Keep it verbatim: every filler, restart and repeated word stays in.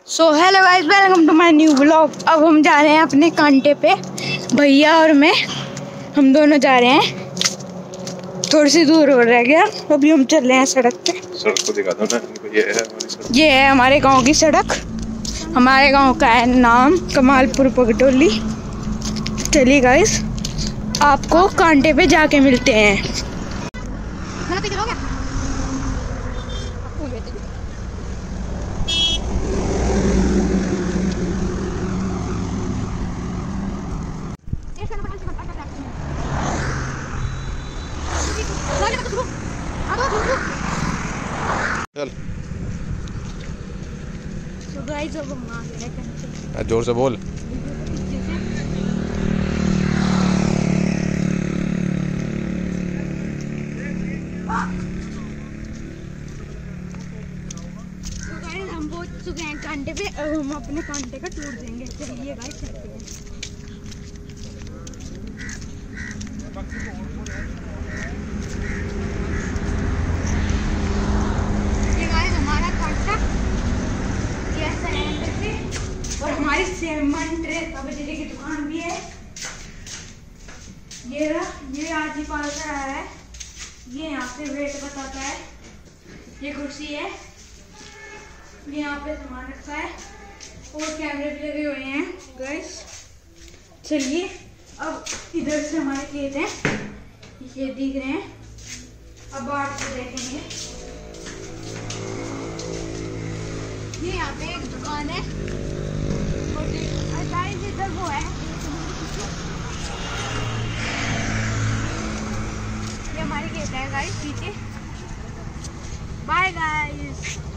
So hello guys, welcome to my new blog. अब हम जा रहे हैं अपने कांटे पे, भैया और मैं, हम दोनों जा रहे हैं। थोड़ी सी दूर हो रह गया, अभी हम चल रहे हैं सड़क पे। सड़क को दिखा दो ना, ये है हमारी सड़क। ये है हमारे गांव की सड़क। हमारे गांव का है नाम कमालपुर पगडोली। चलिए गाइस, आपको कांटे पे जाके मिलते हैं। चल तो गाइस, अब हम आ गए हैं। जोर से बोल। हम पहुंच चुके हैं कांटे पे। अब हम अपने कांटे का टूर देंगे। चलिए गाइस, चलते हैं। ये गाइस हमारा कांटा, ये सैंड पे, और हमारी सीमेंट रेत बजरी की दुकान भी है। ये रहा, ये आज ही पाल कर आया है। ये यहाँ पे वेट बताता है। ये कुर्सी है, ये यहाँ पे सामान रखा है, और कैमरे भी लगे हुए हैं गाइस। चलिए, अब इधर से हमारे खेत हैं, ये दिख रहे हैं। अब बाहर से देखेंगे। ये यहाँ पे एक दुकान है, और गाइस इधर वो है, ये हमारे खेत है गाइस पीछे। Bye guys.